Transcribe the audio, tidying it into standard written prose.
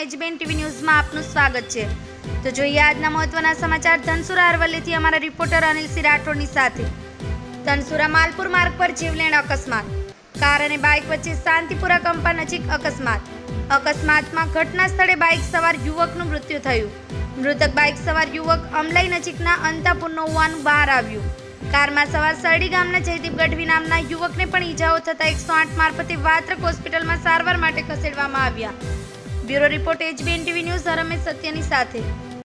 HBN TV news में आपનું સ્વાગત છે। તો જોઈએ આજના મહત્વના સમાચાર ધનસુરા અરવલ્લીથી અમારા રિપોર્ટર અનિલ સિંહ રાઠોડની સાથે। ધનસુરા માલપુર માર્ગ પર જીવલેણ અકસ્માત, કાર અને બાઇક વચ્ચે શાંતિપુરા કંપા નજીક અકસ્માતમાં ઘટના સ્થળે બાઇક સવાર યુવકનું મૃત્યુ થયું। મૃતક બાઇક સવાર યુવક અમલાઈ નજીકના અંતાપુરનો હોવાનું બહાર આવ્યું। કારમાં સવાર સરડી ગામના જયદીપ ગઢવી નામના યુવકને પણ ઈજાઓ થતા 108 મારફતે વાત્રક હોસ્પિટલમાં સારવાર માટે ખસેડવામાં આવ્યા। Bureau report HBN TV news Ramesh સત્યની સાથે।